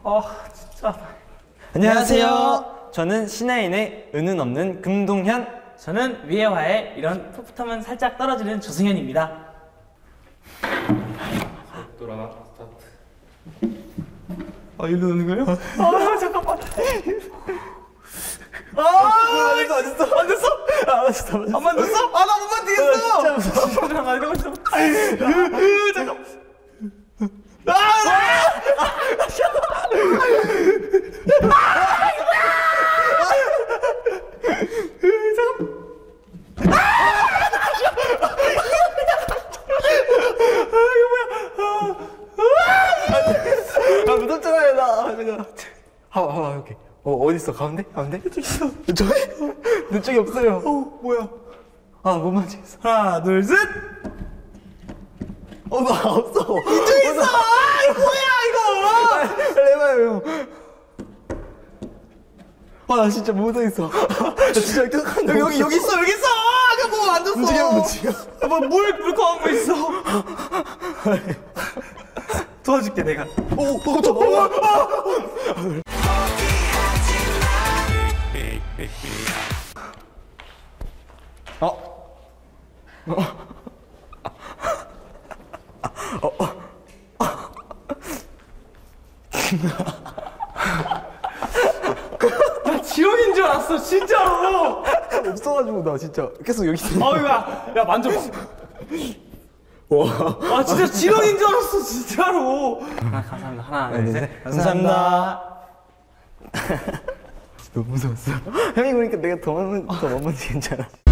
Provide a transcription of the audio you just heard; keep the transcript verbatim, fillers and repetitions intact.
아 진짜. 안녕하세요. 저는 신하인의 은은 없는 금동현. 저는 위에화의 이런 풋풋하면 살짝 떨어지는 조승현입니다. 돌아가 스타트. 아 일로 오는 거예요? 아 잠깐만. 아 어딨어 어딨어? 만졌어? 아 만졌어 만졌어. 안 만졌어? 아 나 못 만지겠어. 진짜 무서워. 잠깐만 이러고 있어. 잠깐. 아! 아 무섭잖아요 나. 잠깐. 봐봐 봐봐 여기. 어 어디 있어? 가운데? 가운데? 저기 있어. 저기? 내 쪽이 없어요. 어 뭐야? 아 못 만지겠어. 하나 둘 셋. 어 나 없어. 이쪽에 있어. 아 이거 뭐야 이거? 빨리 해봐요 형. 아나 진짜 못하겠어. 나 진짜 계속 여기 여기 여기 있어 여기 있어. 아까 뭐 만졌어. 움직여 움직여. 뭐물 물컵 뭐 있어. 도와줄게 내가. 오, 오, 저, 오, 어. 어. 어. 나 지렁인 줄 알았어 진짜로. 없어가지고 나 진짜 계속 여기 있어. 아유 야, 야 만져봐. 와. 아 진짜 지렁인 줄 알았어 진짜로. 아, 감사합니다. 하나 네, 둘 네. 셋. 감사합니다. 너무 무서웠어. 형이 보니까 내가 더 못 만지겠잖아.